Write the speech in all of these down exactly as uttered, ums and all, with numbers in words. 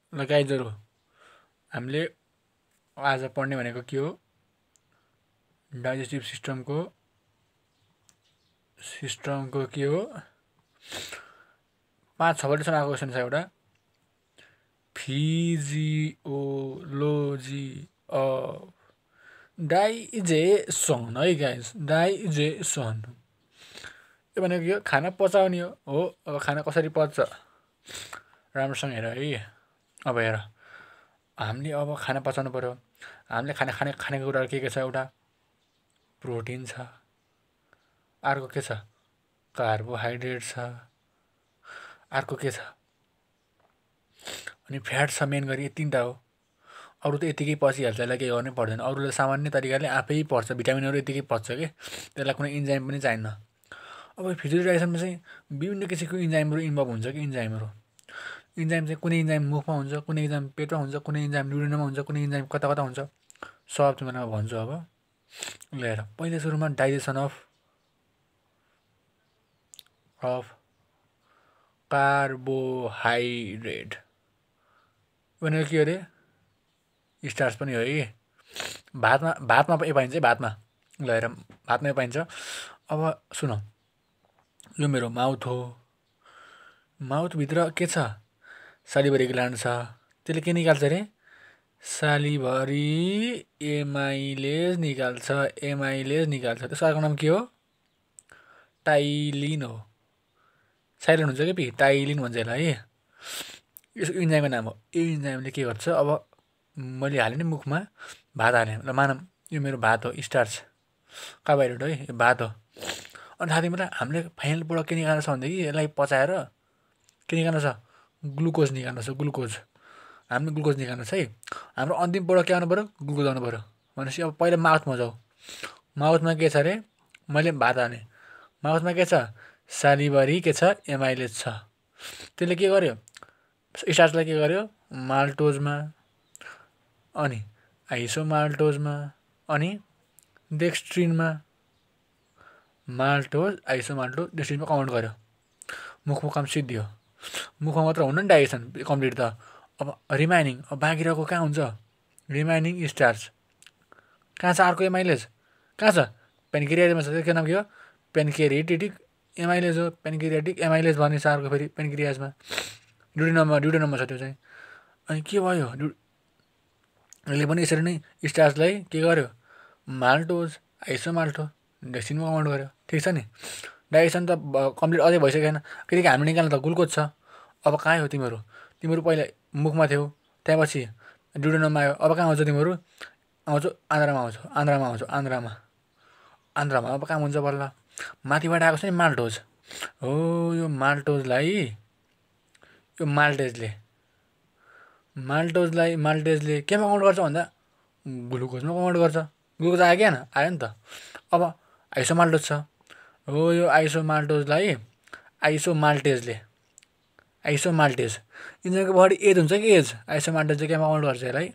ल गाइजहरु हामीले आज पढ्ने भनेको के हो डाइजेस्टिभ सिस्टमको सिस्टमको के हो पाँच छ पटसम्म आएको क्वेशन छ एउटा फिजियोलोजी अफ डाइजेसन है गाइस डाइजेसन यो भनेको के हो खाना पचाउने हो हो अब खाना कसरी पच्छ राम्रोसँग हेर है अब हेर हामीले अब खाना पचाउनु पर्यो हामीले खाना खाने खानेको कुराहरू के के छ एउटा प्रोटिन छ अर्को के छ कार्बोहाइड्रेट छ अर्को के छ अनि फ्याट छ मेन गरी तीनटा हो अरु त यतिकै पचिहाल्छ यसलाई केही गर्नै पर्दैन अरूले सामान्य तरिकाले आफै पर्छ भिटामिनहरु यतिकै पच्छ के त्यसलाई कुनै इन्जाइम पनि चाहिन्न अब फिजियोडाइजेसनमा चाहिँ विभिन्न किसिमको इन्जाइमहरु इन्भल्भ हुन्छ कि इन्जाइमहरु इन्जाइम चाहिँ कुनै इन्जाइम मुखमा हुन्छ कुनै इन्जाइम पेटमा हुन्छ कुनै इन्जाइम न्युरोनमा हुन्छ कुनै इन्जाइम कता कता हुन्छ सब तिमीलाई म भन्छु अब लिएर पहिले सुरुमा डाइजेसन अफ अफ कार्बोहाइड्रेट भनेको के अरे स्टार्च पनि हो है भातमा भातमा पनि पाइन्छ भातमा लिएर भातमै पाइन्छ अब सुन यो मेरो माउथ हो माउथ भित्र के छ सालिभरी ग्ल्यान्ड छ त्यसले के निकाल्छ रे सालिभरी एमाइलेज निकाल्छ एमाइलेज निकाल्छ त्यसको अर्को नाम के हो टाइलिन हो साइलेन्ट हुन्छ के पि टाइलिन भन्छ यसलाई है यसको इन्जाइमको नाम हो यो इन्जाइमले के गर्छ अब मैले हालेँ नि मुखमा भात हालेँ ल मानम यो मेरो भात हो स्टार्च कार्बोहाइड्रेट है यो भात हो अनि साथै मलाई हामीले फाइनल प्रोडक्ट के निकाल्नु छ भनेदेखि यसलाई पचाएर के निकाल्नु छ ग्लुकोज निकाल्नु छ ग्लुकोज हामीले ग्लुकोज निकाल्नु छ है हाम्रो अन्तिम प्रोडक्ट के आउनु पर्यो ग्लुकोज आउनु पर्यो भनेपछि अब पहिला माउथमा जाऊ माउथमा के छ रे मैले भात हालेँ माउथमा के छ सालिभरी के छ एमाइलेज छ त्यसले के गर्यो स्टार्चलाई के गर्यो माल्टोजमा अनि आइसोमाल्टोजमा अनि डेक्स्ट्रिनमा माल्टोज आइसोमाल्टोज डेक्स्ट्रिनमा कन्भर्ट गर्यो मुखमा काम सिद्धियो मुखमा मात्र हुन्न नि डाइजेसन कम्प्लिट त अब रिमाइनिङ अब बाँकी रहेको कहाँ हुन्छ रिमाइनिङ स्टार्च कहाँ छ अर्को एमाइलेज कहाँ छ पेनक्रियाजमा छ त्यसको नाम के हो पेनक्रियाटिक एमाइलेज हो पेनक्रियाटिक एमाइलेज भन्ने छ अर्को फेरि पेनक्रियाजमा ड्युडेनममा ड्युडेनममा छ त्यो चाहिँ अनि के भयो यसले पनि यसरी नै स्टार्चलाई के गर्यो माल्टोज आइसोमाल्टो डेक्स्ट्रिनमा कन्भर्ट गर्यो ठिक छ नि डाइजेसन त कम्प्लिट अझै भइसकेन किनकि हामीले निकाल्नु त ग्लुकोज छ अब कहाँ हो तिमीहरू तिमीहरू पहिला मुखमा थियौ त्यसपछि ड्युडेनममा आयो अब कहाँ आउँछ तिमीहरू आउँछौ आन्द्रामा आउँछौ आन्द्रामा आउँछौ आन्द्रामा आन्द्रामा अब कहाँ हुन्छ बल्ल माथिबाट आएको छ नि माल्टोज हो यो माल्टोजलाई यो माल्टेजले माल्टोजलाई माल्टेजले केमा कन्भर्ट गर्छ भन्दा ग्लुकोजमा कन्भर्ट गर्छ ग्लुकोज आयो क्या आयो नि त अब आइसोमाल्टोज छ हो यो आइसोमाल्टोजलाई आइसोमाल्टेजले आइसोमाल्टेज इन्जिनको बडी एज हुन्छ कि एज आइसोमाल्टेज चाहिँ केमा कन्भर्ट गर्छ यसलाई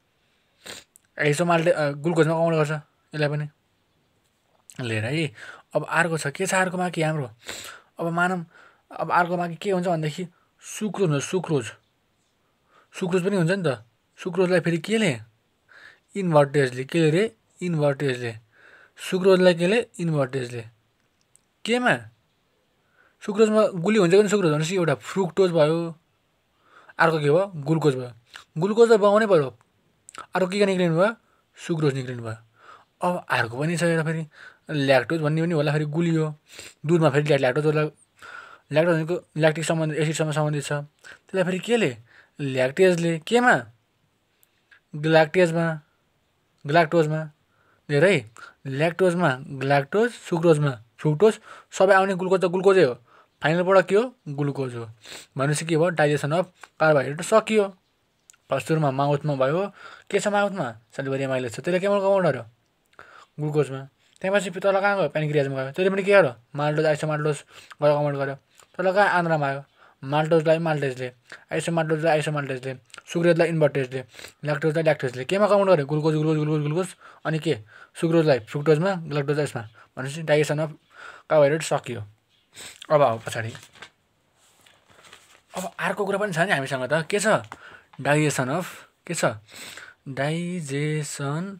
आइसोमाल्टे ग्लुकोजमा कन्भर्ट गर्छ यसलाई पनि लिएर है अब अर्को छ के छ अर्को बाँकी हाम्रो अब मानौँ अब अर्को बाँकी के हुन्छ भनेदेखि सुक्रोज हुन्छ सुक्रोज सुक्रोज पनि हुन्छ नि त सुक्रोजलाई फेरि केले इन्भर्टेजले के रे इन्भर्टेजले सुक्रोजलाई केले इन्भर्टेजले केमा सुक्रोजमा गुली हुन्छ कि सुक्रोज भनेपछि एउटा फ्रुक्टोज भयो अर्को के भयो ग्लुकोज भयो ग्लुकोज त बनाउनै पर्यो अर्को के के निक्लिनु भयो सुक्रोज निक्लिनु भयो अब अर्को पनि छ एउटा फेरि ल्याक्टोज भन्ने पनि होला फेरि गुली हो दुधमा फेरि ल्याक्टोज होला ल्याक्टोज भनेको ल्याक्टिक सम्बन्धित एसिडसँग सम्बन्धित छ त्यसलाई फेरि केले ल्याक्टेजले केमा ग्ल्याक्टेजमा ग्ल्याक्टोजमा धेरै ल्याक्टोजमा ग्ल्याक्टोज सुक्रोजमा फ्रुक्टोज सबै आउने ग्लुकोज त ग्लुकोजै हो फाइनल प्रोडक्ट के हो ग्लुकोज हो भनेपछि के भयो डाइजेसन अफ कार्बोहाइड्रेट सकियो फर्स्ट सुरुमा माउथमा भयो के छ माउथमा सालिभरी एमाइलेज छ त्यसले केमा कन्भर्ट गर्यो ग्लुकोजमा त्यसपछि तल कहाँ गयो पेनक्रियाजमा गयो त्यसले पनि के गर्यो माल्टोज आइसोमाल्टोज गरेर कन्भर्ट गर्यो तल कहाँ आन्द्रामा आयो माल्टोजलाई माल्टेजले आइसोमाल्टोजलाई आइसोमाल्टेजले सुक्रोजलाई इन्भर्टेजले ल्याक्टोजलाई ल्याक्टोजले केमा कन्भर्ट गर्यो ग्लुकोज ग्लुकोज ग्लुकोज ग्लुकोज अनि के सुक्रोजलाई फ्रुक्टोजमा ग्ल्याक्टोज यसमा भनेपछि डाइजेसन अफ कार्बोहाइड्रेट सकियो अब आऊ पछाडि अब अर्को कुरा पनि छ नि हामीसँग त के छ डाइजेसन अफ के छ डाइजेसन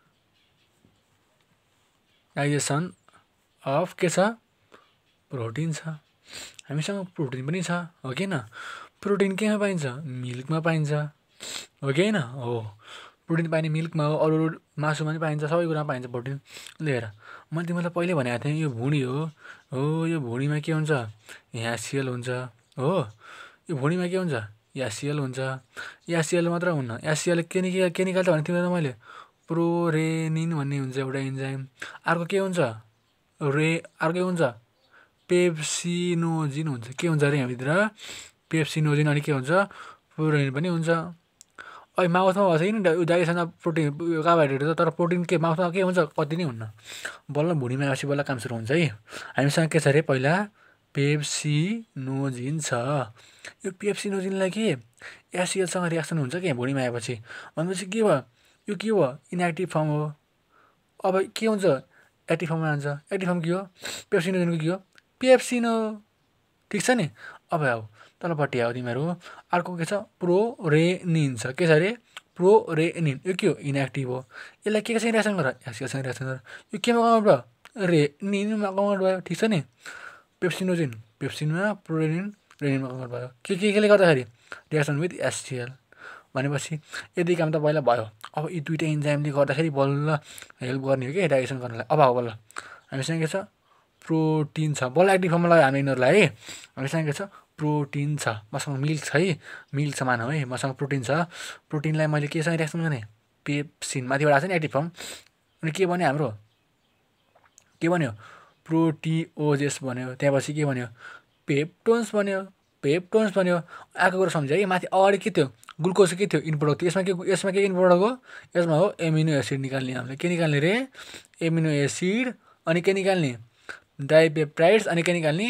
डाइजेसन अफ के छ प्रोटिन छ। हामीसँग प्रोटिन पनि छ हो कि होइन। प्रोटिन केमा पाइन्छ मिल्कमा पाइन्छ हो कि होइन हो। प्रोटिन पाइने मिल्कमा हो, अरू अरू मासुमा पनि पाइन्छ, सबै कुरामा पाइन्छ प्रोटिन। लिएर मैले तिमीलाई पहिले भनेको थिएँ यो भुँडी हो हो यो भुँडीमा के हुन्छ यहाँ सिएल हुन्छ हो। यो भुँडीमा के हुन्छ यहाँ सिएल हुन्छ। यहाँ सिएल मात्र हुन्न, यहाँ सिएल के नि के निकाल्छ भने तिमीलाई मैले प्रोरेनिन भन्ने हुन्छ एउटा इन्जाइम। अर्को के हुन्छ रे अर्को हुन्छ पेप्सिनोजिन हुन्छ। के हुन्छ अरे यहाँभित्र पेप्सिनोजिन अनि के हुन्छ प्रोरेनिन पनि हुन्छ। अहिले माउथमा भएको छ कि डाइजेसनमा प्रोटिन कार्बोहाइड्रेट छ, तर प्रोटिन के माउथमा के हुन्छ कति नै हुन्न। बल्ल भुँडीमा आएपछि बल्ल काम सुरु हुन्छ है। हामीसँग के छ अरे पहिला पेप्सिनोजिन छ। यो पेप्सिनोजिनलाई के एसिएलसँग रियाक्सन हुन्छ कि भुँडीमा आएपछि भनेपछि के भयो यो के हो इनएक्टिभ फर्म हो। अब के हुन्छ एक्टिभ फर्ममा जान्छ। एक्टिभ फर्म के हो पेप्सिनोजिनको के हो पेप्सिन हो। ठिक छ नि। अब आऊ तलपट्टि आऊ तिमीहरू। अर्को के छ प्रोरेनिन छ। के छ अरे प्रोरेनिन यो के हो इनएक्टिभ हो। यसलाई के केसँग रियाक्सन गर एसिएलसँग रियाक्सन गर। यो केमा कन्भर्ट भयो रेनिनमा कन्भर्ट भयो। ठिक छ नि। पेप्सिनोजिन पेप्सिनमा प्रोरेनिन रेनिनमा कन्भर्ट भयो। के के केले गर्दाखेरि रियाक्सन विथ एससिएल भनेपछि यदि काम त पहिला भयो। अब यी दुईवटा इन्जाइमले गर्दाखेरि बल्ल हेल्प गर्ने हो कि डाइजेसन गर्नलाई। अब आऊ बल्ल हामीसँग के छ प्रोटिन छ। बल्ल एक्टिभ फर्ममा लगायो हामी यिनीहरूलाई है। हामीसँग के छ प्रोटिन छ। मसँग मिल्क छ है मिल्क छ मानौँ है। मसँग प्रोटिन छ। प्रोटिनलाई मैले केसँग रियाक्सन गर्ने पेप्सिन माथिबाट आएको छ नि एक्टिभ फर्म। अनि के भन्यो हाम्रो के भन्यो प्रोटिओजेस भन्यो। त्यहाँपछि के भन्यो पेप्टोन्स भन्यो पेप्टोन्स भन्यो। अर्को कुरा सम्झ्यो है माथि अगाडि के थियो ग्लुकोज के थियो इनप्रोडक्ट थियो। यसमा के यसमा के इनप्रोडक्ट हो यसमा हो एमिनो एसिड निकाल्ने। हामीले के निकाल्ने रे एमिनो एसिड अनि के निकाल्ने डाइपेप्टाइड्स अनि के निकाल्ने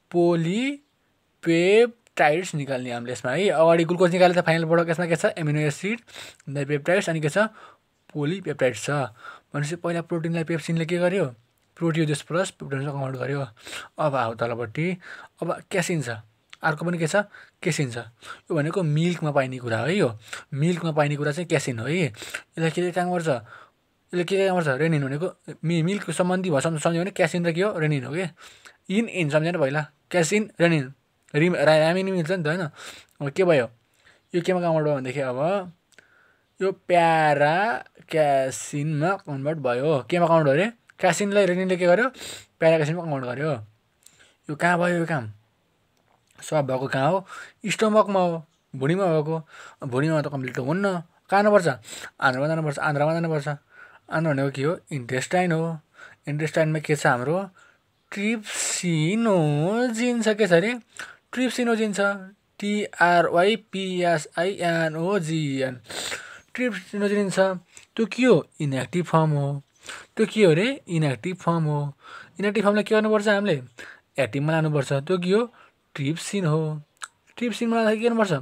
पोलिपेप्टाइड्स निकाल्ने हामीले यसमा है। अगाडि ग्लुकोज निकाले त फाइनल प्रोडक्ट यसमा के छ एमिनो एसिड डाइपेप्टाइड्स अनि के छ पोलिपेप्टाइड्स छ। भनेपछि पहिला प्रोटिनलाई पेप्सिनले के गर्यो प्रोटिओजेस प्लस पेप्टोन्समा कन्भर्ट गर्यो। अब आऊ तलपट्टि। अब क्यासिन छ। अर्को पनि के छ क्यासिन छ। यो भनेको मिल्कमा पाइने कुरा है। यो मिल्कमा पाइने कुरा चाहिँ क्यासिन हो है। यसलाई के काम गर्छ यसले के काम गर्छ रेनिन भनेको मि मिल्कको सम्बन्धी भयो सम्झ्यो भने क्यासिन र के हो रेनिन हो कि इन इन सम्झेन पहिला क्यासिन रेनिन रिम रामिन मिल्छ नि त होइन। अब के भयो यो केमा कन्भर्ट भयो भनेदेखि अब यो प्यारा क्यासिनमा कन्भर्ट भयो। केमा कन्भर्ट भयो अरे क्यासिनलाई रेनिनले के गर्यो प्यारा क्यासिनमा कन्भर्ट गर्यो। यो कहाँ भयो यो काम सब भएको कहाँ हो स्टोमकमा हो भुँडीमा भएको। भुँडीमा त कम्प्लिट हुन्न कहाँ जानुपर्छ आन्द्रामा जानुपर्छ। आन्द्रामा जानुपर्छ। आन्द्रा भनेको के हो इन्टेस्टाइन हो। इन्टेस्टाइनमा के छ हाम्रो ट्रिप्सिनोजिन छ। के छ अरे ट्रिप्सिनोजिन छ टिआरवाइपिएसआइएनओजिएन ट्रिप्सिनोजिन छ। त्यो के हो इनएक्टिभ फर्म हो। त्यो के हो अरे इनएक्टिभ फर्म हो। इनएक्टिभ फर्मलाई के गर्नुपर्छ हामीले एक्टिभमा लानुपर्छ। त्यो के हो ट्रिप्सिन हो। ट्रिप्सिनमा लाँदाखेरि के गर्नुपर्छ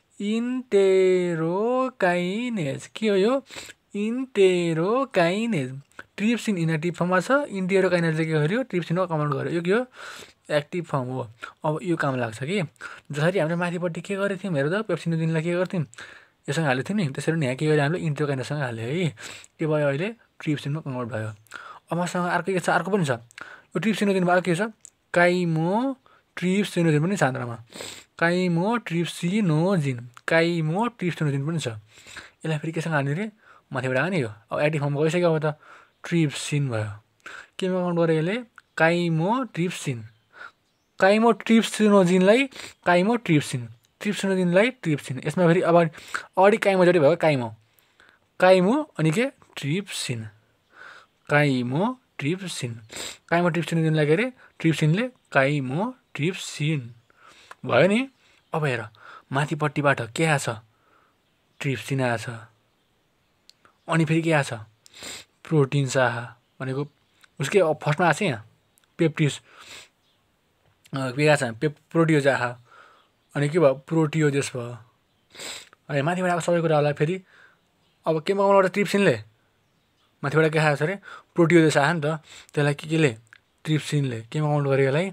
इन्टेरोकाइनेज। के हो यो इन्टेरोकाइनेज। ट्रिप्सिन इनएक्टिभ फर्ममा छ। इन्टेरोकाइनेजले के गर्यो ट्रिप्सिनमा कन्भर्ट गर्यो। यो के हो एक्टिभ फर्म हो। अब यो काम लाग्छ कि जसरी हामीले माथिपट्टि के गरेको थियौँ हेर त पेप्सिनोजिनलाई के गर्थ्यौँ योसँग हालेको थियौँ नि त्यसरी नि यहाँ के गर्यो हामीले इन्टेरोकाइनेजसँग हाल्यो है। के भयो अहिले ट्रिप्सिनमा कन्भर्ट भयो। अब मसँग अर्को के छ अर्को पनि छ यो ट्रिप्सिनोजिनमा अर्को के छ काइमो ट्रिप्सिनोजिन पनि छ आन्द्रामा काइमो ट्रिप्सिनोजिन काइमो ट्रिप्सिनोजिन पनि छ। यसलाई फेरि केसँग हाल्ने रे माथिबाट आयो नि यो। अब एक्टिभ फर्म गइसक्यो अब त ट्रिप्सिन भयो। केमा काउन्ट गर्यो यसले काइमो ट्रिप्सिन काइमो ट्रिप्सिनोजिनलाई काइमो ट्रिप्सिन ट्रिप्सिनोजिनलाई ट्रिप्सिन। यसमा फेरि अब अगाडि काइमो जोडी भयो काइमो काइमो अनि के ट्रिप्सिन काइमो ट्रिप्सिन काइमो ट्रिप्सिनोजिनलाई के अरे ट्रिप्सिनले काइमो ट्रिप्सिन भयो नि। अब हेर माथिपट्टिबाट के आछ ट्रिप्सिन आछ अनि फेरि के आछ प्रोटिन छ भनेको उसकै फर्स्टमा आछ यहाँ पेप्टिस के आछ पे प्रोटियोज आछ अनि के भयो प्रोटियोजेस भयो। अनि माथिबाट आएको सबै कुराहरूलाई फेरि अब केमा कन्भर्ट ट्रिप्सिनले माथिबाट के आएको छ अरे प्रोटियोजेस आयो नि त त्यसलाई के केले ट्रिप्सिनले केमा काउन्ट गर्यो यसलाई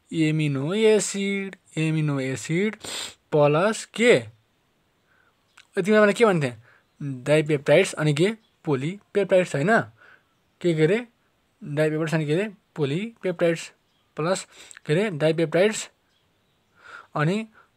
amino acid amino acid plus के तिमीलाई मैले के भन्थेँ डाइपेप्टाइड्स अनि के पोलिपेप्टाइड्स होइन के के अरे डाइपेप्टाइड्स अनि के अरे पोलिपेप्टाइड्स प्लस के अरे डाइपेप्टाइड्स अनि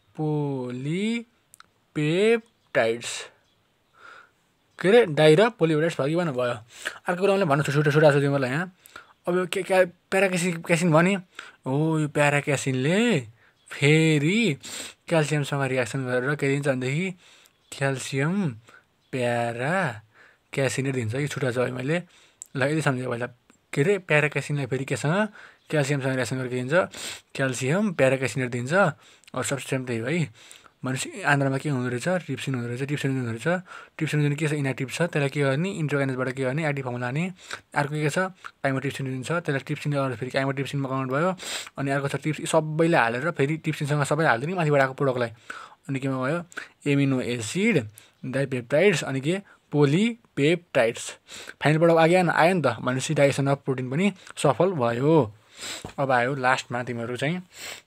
पोलिपेप्टाइड्स के अरे डाइ र पोलिपेप्टाइड्स भयो कि भन भयो। अर्को कुरा मैले भन्नु छुट्टा छुट्टा छु तिमीलाई यहाँ अब के क्या प्याराक्यासिन क्यासिन भने हो यो प्याराक्यासिनले फेरि क्याल्सियमसँग रियाक्सन गरेर के दिन्छ भनेदेखि क्याल्सियम प्यारा क्यासिनेट दिन्छ कि छुट्टा छ है मैले ल यदि सम्झेँ पहिला के अरे प्याराक्यासिनलाई फेरि केसँग क्याल्सियमसँग रियाक्सन गरेर के दिन्छ क्याल्सियम प्याराक्यासिनेट दिन्छ अब सबसे सेम त्यही हो है। भनेपछि आन्द्रामा के हुँदो रहेछ ट्रिप्सिन हुँदो रहेछ ट्रिप्सिन हुँदो रहेछ ट्रिप्सिन जुन के छ इनएक्टिभ छ त्यसलाई के गर्ने इन्ट्रोकाइनेसबाट के गर्ने एक्टिभ फर्म लाने। अर्को के छ काइमोट्रिप्सिन दिन्छ त्यसलाई ट्रिप्सिनले गर्दा फेरि काइमोट्रिप्सिनमा कन्भर्ट भयो अनि अर्को छ ट्रिप्स सबैले हालेर फेरि ट्रिप्सिनसँग सबै हालिदिने माथिबाट आएको प्रोडक्टलाई अनि केमा भयो एमिनो एसिड डाइपेप्टाइड्स अनि के पोलिपेप्टाइड्स फाइनल प्रोडक्ट आगे आयो नि त भनेपछि डाइजेसन अफ प्रोटिन पनि सफल भयो। अब आयो लास्टमा तिमीहरू चाहिँ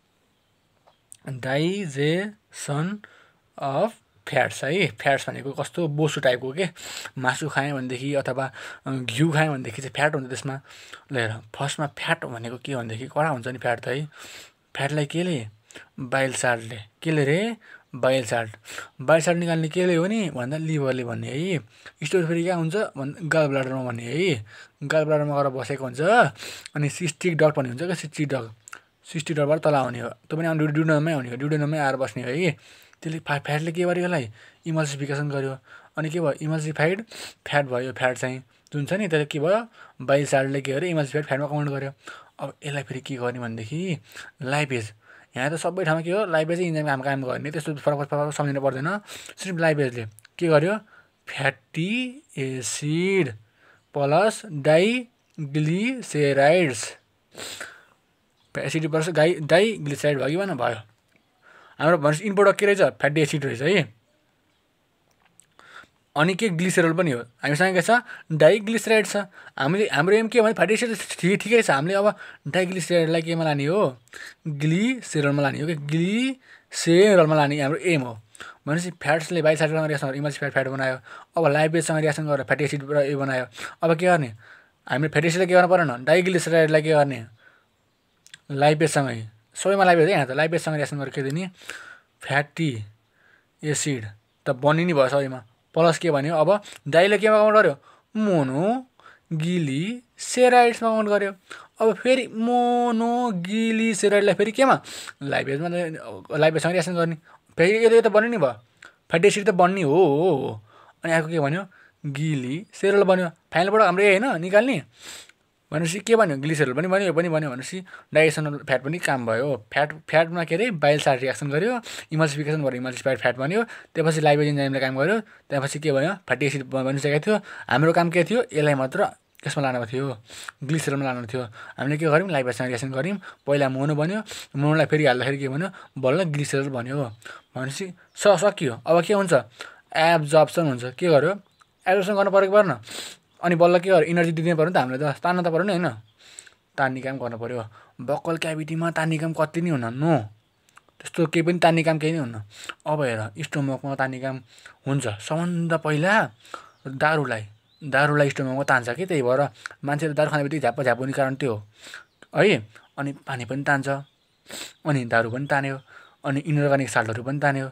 डाइजेसन अफ फ्याट्स है। फ्याट्स भनेको कस्तो बोसो टाइपको के मासु खाएँ भनेदेखि अथवा घिउ खाएँ भनेदेखि चाहिँ फ्याट हुन्छ त्यसमा लिएर फर्स्टमा फ्याट भनेको के भनेदेखि कडा हुन्छ नि फ्याट त है। फ्याटलाई केले बाइल साल्टले केले रे बाइल साल्ट बाइल साल्ट निकाल्ने केले हो नि भन्दा लिभरले भन्ने है। स्टोर फेरि कहाँ हुन्छ भन् गल ब्लाडरमा भन्ने है गल ब्लाडरमा गएर बसेको हुन्छ अनि सिस्टिक डक्ट भन्ने हुन्छ क्या सिस्टिक डक्ट सिस्टिक डक्टबाट तल आउने हो त्यो पनि ड्युडेनममै आउने हो ड्युडेनममै आएर बस्ने हो है। त्यसले फा फ्याटले के गर्यो यसलाई इमल्सिफिकेसन गर्यो अनि के भयो इमल्सिफाइड फ्याट भयो फ्याट चाहिँ जुन छ नि त्यसले के भयो बाइल साल्टले के गर्यो इमल्सिफाइड फ्याटमा कन्भर्ट गर्यो। अब यसलाई फेरि के गर्ने भनेदेखि लाइपेज यहाँ त सबै ठाउँमा के हो लाइपेजै इन्जाइमको काम काम गर्ने त्यस्तो फरक फरक सम्झिनु पर्दैन सिर्फ लाइपेजले के गर्यो fatty acid plus diglycerides acid plus गाई डाइग्लिसेराइड भयो कि भन भयो। हाम्रो भनेपछि इनप्रोडक्ट के रहेछ फ्याटी एसिड रहेछ है अनि के ग्लिसेरोल पनि हो हामीसँग के छ डाइग्लिसेराइड छ। हामीले हाम्रो एम के भने फ्याटी एसिड ठिकै छ हामीले अब डाइग्लिसेराइडलाई केमा लाने हो ग्लिसेरोलमा लाने हो कि ग्लिसेरोलमा लाने हाम्रो एम हो। भनेपछि फ्याट्सले बाइल साल्टसँग रिएक्सन गरेर इमल्सिफाइड फ्याट बनायो अब लाइपेजसँग रिएक्सन गरेर फ्याटी एसिड ए बनायो। अब के गर्ने हामीले फ्याटी एसिडलाई के गर्नु परेन डाइग्लिसेराइडलाई के गर्ने लाइपेजसँगै सबैमा लाइपेज है यहाँ त लाइपेजसँग रिएक्सन गरेर के दिने फ्याटी एसिड त बन्ने नि भयो सबैमा प्लस के भन्यो अब डाइले केमा कन्भर्ट गर्यो मोनो ग्लिसेराइड्समा कन्भर्ट गर्यो। अब फेरि मोनो ग्लिसेराइडलाई फेरि केमा लाइपेजमा लाइपेजसँग रिएक्सन गर्ने फेरि यो त बन्यो नि भयो फ्याटी एसिड त बन्ने हो अनि अर्को के भन्यो ग्लिसेरोल बन्यो फाइनलबाट हाम्रो ए होइन निकाल्ने भनेपछि के भन्यो ग्लिसेरोल पनि बन्यो यो पनि बन्यो भनेपछि डाइजेसनल फ्याट पनि काम भयो। फ्याट फ्याटमा के अरे बाइल साल्ट रिएक्सन गर्यो इमल्सिफिकेसन भयो इमल्सिफाइड फ्याट बन्यो त्यसपछि लाइपेज इन्जाइमले काम गर्यो त्यसपछि के भयो फ्याटी एसिड बनिसकेको थियो। हाम्रो काम के थियो यसलाई मात्र त्यसमा लानु थियो ग्लिसेरोलमा लानु थियो हामीले के गर्यौँ लाइपेजसँग रिएक्सन गऱ्यौँ पहिला मोनो बन्यो मोनोलाई फेरि हाल्दाखेरि के भन्यो बल्ल ग्लिसेरोल बन्यो भनेपछि स सकियो। अब के हुन्छ एब्जर्प्सन हुन्छ के गर्यो एब्जर्प्सन गर्नु परेको पर्न अनि बल्ल के गर्यो इनर्जी दिनु पऱ्यो नि त हामीले त तान्न त पऱ्यो नि होइन तान्ने काम गर्नु पऱ्यो। बक्कल क्याभिटीमा तान्ने काम कति नै हुन्न नो त्यस्तो केही पनि तान्ने काम केही नै हुन्न। अब हेर स्टोमकमा तान्ने काम हुन्छ सबभन्दा पहिला दारूलाई दारूलाई स्टोमकमा तान्छ कि त्यही भएर मान्छेले दारू खाने बित्तिकै झ्याप्प झ्याप हुने कारण त्यो हो है। अनि पानी पनि तान्छ अनि दारू पनि तान्यो अनि इनअर्गानिक साल्टहरू पनि तान्यो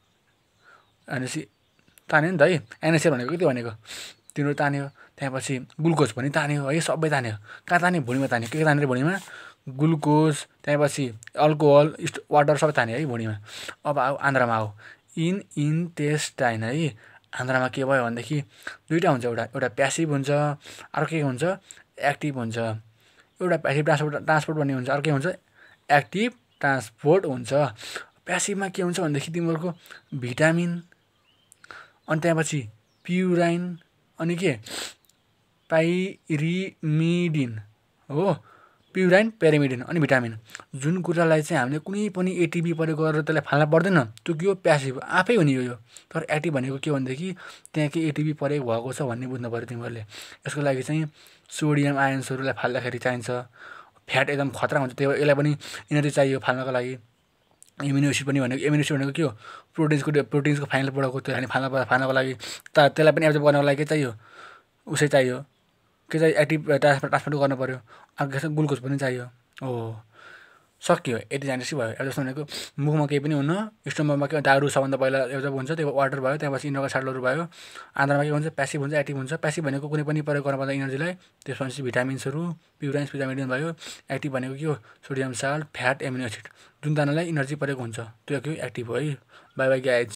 भनेपछि तान्यो नि त है। एनएसए भनेको के त्यो भनेको तिनीहरू तान्यो त्यहाँपछि ग्लुकोज पनि तान्यो है सबै तान्यो कहाँ तान्यो भुँडीमा तान्यो के के तान्यो भुँडीमा ग्लुकोज त्यहाँपछि अल्कोहल वाटर सबै तान्यो है भुँडीमा। अब आऊ आन्द्रामा आऊ इन इन्टेस्टाइन है आन्द्रामा के भयो भनेदेखि दुईवटा हुन्छ एउटा एउटा प्यासिभ हुन्छ अर्को के हुन्छ एक्टिभ हुन्छ। एउटा प्यासिभ ट्रान्सपोर्ट ट्रान्सपोर्ट भन्ने हुन्छ अर्को के हुन्छ एक्टिभ ट्रान्सपोर्ट हुन्छ। प्यासिभमा के हुन्छ भनेदेखि तिमीहरूको भिटामिन अनि त्यहाँपछि प्युराइन अनि के पाइरिमिडिन हो प्युराइन पेरिमिडिन अनि भिटामिन जुन कुरालाई चाहिँ हामीले कुनै पनि एटिपी प्रयोग गरेर त्यसलाई फाल्न पर्दैन त्यो के हो प्यासिभ आफै हो नि यो तर एक्टिभ भनेको के भनेदेखि त्यहाँ के एटिपी प्रयोग भएको छ भन्ने बुझ्नु पऱ्यो तिमीहरूले। यसको लागि चाहिँ सोडियम आयन्सहरूलाई फाल्दाखेरि चाहिन्छ फ्याट एकदम खतरा हुन्छ त्यही भएर यसलाई पनि इनर्जी चाहियो फाल्नको लागि एमिनो एसिड पनि भनेको एमिनो एसिड भनेको के हो प्रोटिन्सको प्रोटिन्सको फाइनल प्रोडक्ट हो त्यो हामी फाल्न फाल्नको लागि त त्यसलाई पनि एब्जर्ब गर्नको लागि के चाहियो उसै चाहियो के चाहियो एक्टिभ ट्रान्सफर ट्रान्सफर गर्नु पऱ्यो अर्को ग्लुकोज पनि चाहियो हो सक्यो यति जानेपछि भयो अब जस्तो भनेको मुखमा केही पनि हुन्न स्टोमकमा के दारु सबभन्दा पहिला एब्जर्ब हुन्छ त्यो वाटर भयो त्यहाँपछि इन्डोका सार्टलहरू भयो आन्द्रामा के हुन्छ प्यासिभ हुन्छ एक्टिभ हुन्छ प्यासिभ भनेको कुनै पनि प्रयोग गर्न पर्दा इनर्जीलाई त्यसपछि भिटामिन्सहरू प्युराइन्स भिटामिन भयो एक्टिभ भनेको के हो sodium salt fat amino acid जुन दानालाई इनर्जी परेको हुन्छ त्यो के एक्टिभ हो है बाई बाई गाइज